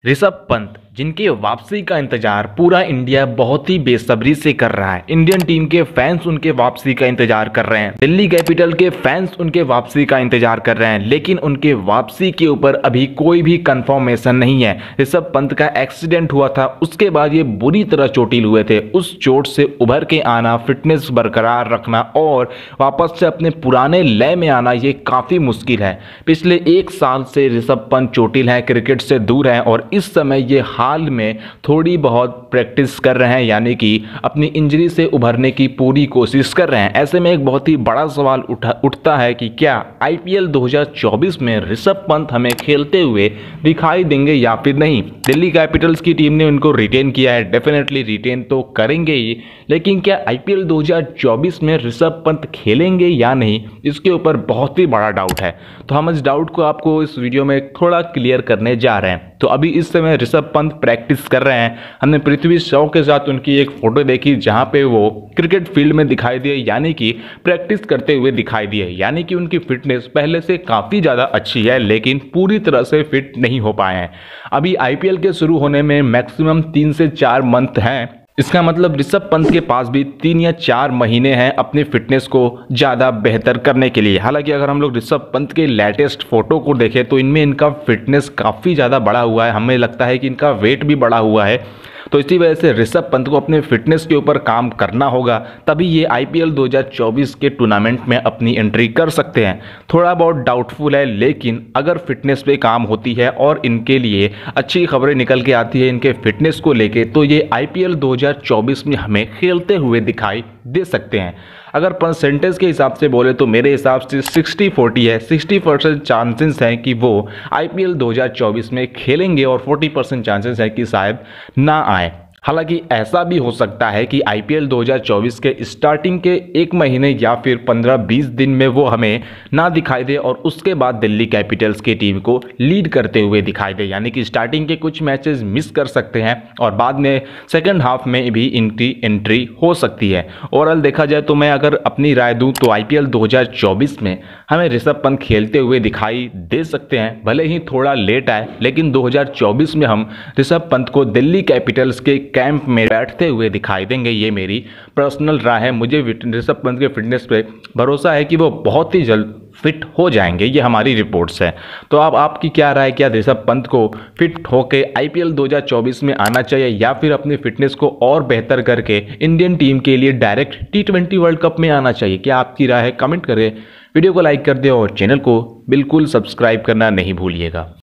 ऋषभ पंत जिनकी वापसी का इंतजार पूरा इंडिया बहुत ही बेसब्री से कर रहा है। इंडियन टीम के फैंस उनके वापसी का इंतजार कर रहे हैं, दिल्ली कैपिटल के फैंस उनके वापसी का इंतजार कर रहे हैं, लेकिन उनके वापसी के ऊपर अभी कोई भी कंफर्मेशन नहीं है। ऋषभ पंत का एक्सीडेंट हुआ था, उसके बाद ये बुरी तरह चोटिल हुए थे। उस चोट से उभर के आना, फिटनेस बरकरार रखना और वापस से अपने पुराने लय में आना ये काफ़ी मुश्किल है। पिछले 1 साल से ऋषभ पंत चोटिल हैं, क्रिकेट से दूर हैं और इस समय ये हाल में थोड़ी बहुत प्रैक्टिस कर रहे हैं, यानी कि अपनी इंजरी से उभरने की पूरी कोशिश कर रहे हैं। ऐसे में एक बहुत ही बड़ा सवाल उठता है कि क्या आईपीएल 2024 में ऋषभ पंत हमें खेलते हुए दिखाई देंगे या फिर नहीं। दिल्ली कैपिटल्स की टीम ने उनको रिटेन किया है, डेफिनेटली रिटेन तो करेंगे ही, लेकिन क्या आईपीएल 2024 में ऋषभ पंत खेलेंगे या नहीं, इसके ऊपर बहुत ही बड़ा डाउट है। तो हम इस डाउट को आपको इस वीडियो में थोड़ा क्लियर करने जा रहे हैं। तो अभी इस समय ऋषभ पंत प्रैक्टिस कर रहे हैं। हमने पृथ्वी शॉ के साथ उनकी एक फोटो देखी जहां पे वो क्रिकेट फील्ड में दिखाई दिए, यानी कि प्रैक्टिस करते हुए दिखाई दिए, यानी कि उनकी फिटनेस पहले से काफ़ी ज़्यादा अच्छी है, लेकिन पूरी तरह से फिट नहीं हो पाए हैं। अभी आईपीएल के शुरू होने में मैक्सिमम 3 से 4 मंथ हैं। इसका मतलब ऋषभ पंत के पास भी 3 या 4 महीने हैं अपनी फिटनेस को ज़्यादा बेहतर करने के लिए। हालांकि अगर हम लोग ऋषभ पंत के लेटेस्ट फोटो को देखें तो इनमें इनका फिटनेस काफ़ी ज़्यादा बढ़ा हुआ है। हमें लगता है कि इनका वेट भी बढ़ा हुआ है, तो इसी वजह से ऋषभ पंत को अपने फिटनेस के ऊपर काम करना होगा, तभी ये आईपीएल 2024 के टूर्नामेंट में अपनी एंट्री कर सकते हैं। थोड़ा बहुत डाउटफुल है, लेकिन अगर फिटनेस पे काम होती है और इनके लिए अच्छी खबरें निकल के आती है इनके फिटनेस को लेके, तो ये आईपीएल 2024 में हमें खेलते हुए दिखाई दे सकते हैं। अगर परसेंटेज के हिसाब से बोले तो मेरे हिसाब से 60-40 है। 60% चांसेस हैं कि वो आईपीएल 2024 में खेलेंगे और 40% चांसेस है कि शायद ना आए। हालांकि ऐसा भी हो सकता है कि आईपीएल 2024 के स्टार्टिंग के 1 महीने या फिर 15-20 दिन में वो हमें ना दिखाई दे और उसके बाद दिल्ली कैपिटल्स की टीम को लीड करते हुए दिखाई दे, यानी कि स्टार्टिंग के कुछ मैचेस मिस कर सकते हैं और बाद में सेकंड हाफ में भी इनकी एंट्री हो सकती है। ओवरऑल देखा जाए तो मैं अगर अपनी राय दूं तो आईपीएल 2024 में हमें ऋषभ पंत खेलते हुए दिखाई दे सकते हैं, भले ही थोड़ा लेट आए, लेकिन 2024 में हम ऋषभ पंत को दिल्ली कैपिटल्स के कैंप में बैठते हुए दिखाई देंगे। ये मेरी पर्सनल राय है। मुझे ऋषभ पंत के फिटनेस पे भरोसा है कि वो बहुत ही जल्द फिट हो जाएंगे, ये हमारी रिपोर्ट्स है। तो अब आपकी क्या राय, क्या ऋषभ पंत को फिट होके आईपीएल 2024 में आना चाहिए या फिर अपनी फिटनेस को और बेहतर करके इंडियन टीम के लिए डायरेक्ट T20 वर्ल्ड कप में आना चाहिए? क्या आपकी राय है? कमेंट करें, वीडियो को लाइक कर दें और चैनल को बिल्कुल सब्सक्राइब करना नहीं भूलिएगा।